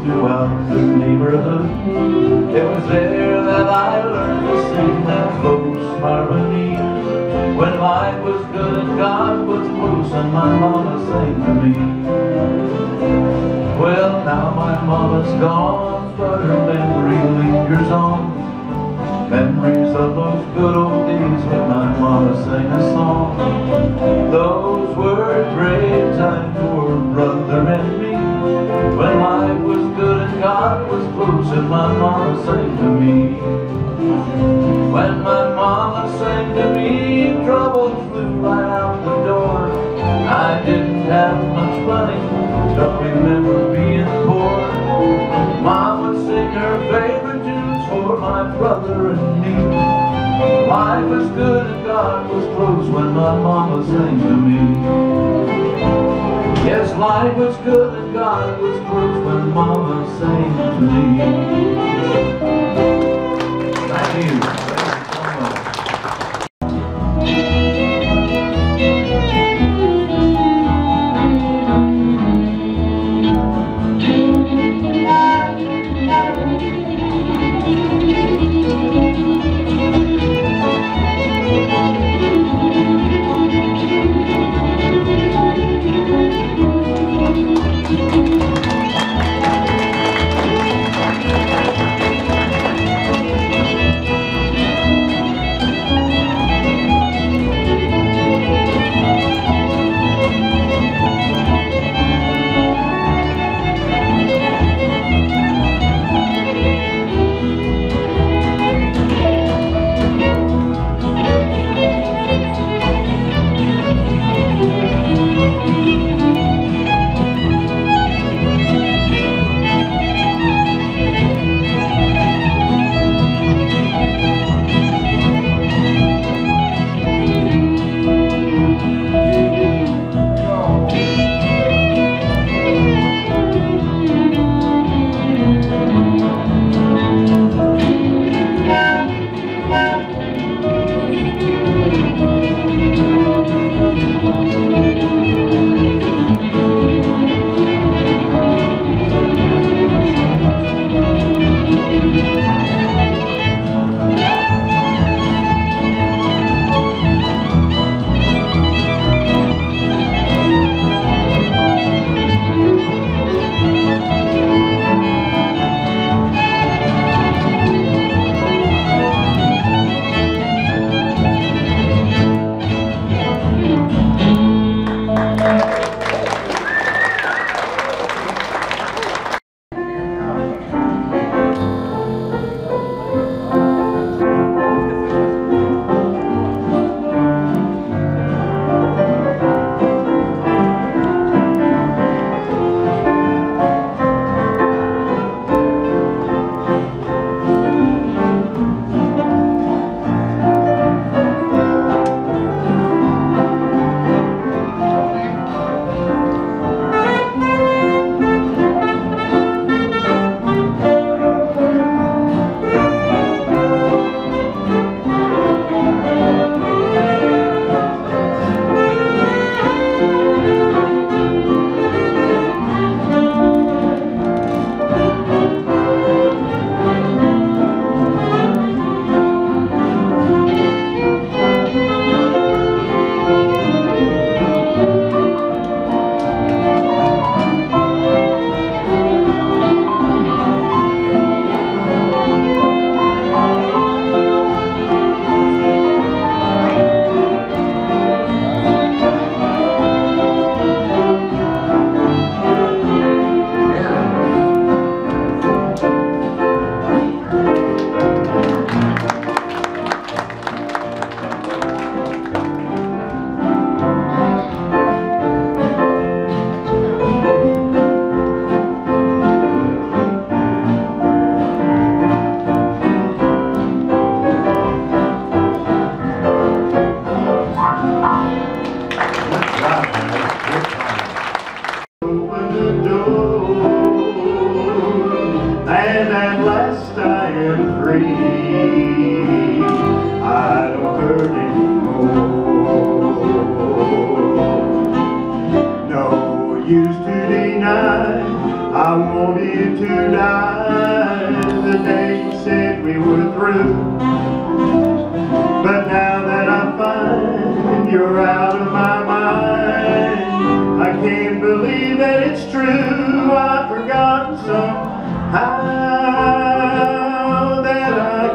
throughout the neighborhood. It was there that I learned to sing that close harmony. When life was good and God was close, and my mama sang to me. Well, now my mama's gone, but her memory lingers on. Memories of those good old days when my mama sang a song. Those were great times for brother and me, when life was good and God was close, and my mama sang to me. When my mama sang to me, trouble flew right out the door. I didn't have much money, don't remember being poor. Mom would sing her favorite tunes for my brother and me. Life was good and God was close when my mama sang to me. Yes, life was good and God was close when mama sang to me. Thank you.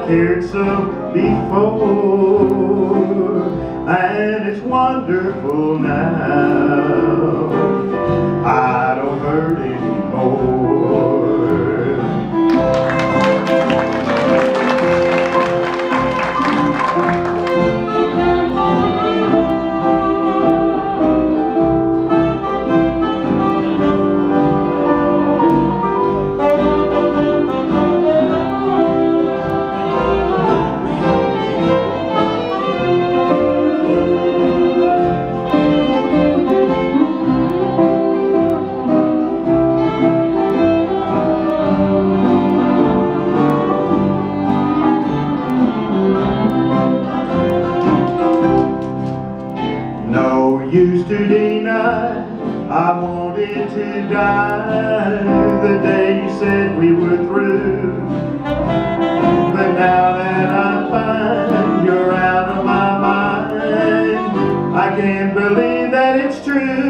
cared so before, and it's wonderful now. I don't hurt anymore. Used to deny I wanted to die the day you said we were through. But now that I find you're out of my mind, I can't believe that it's true.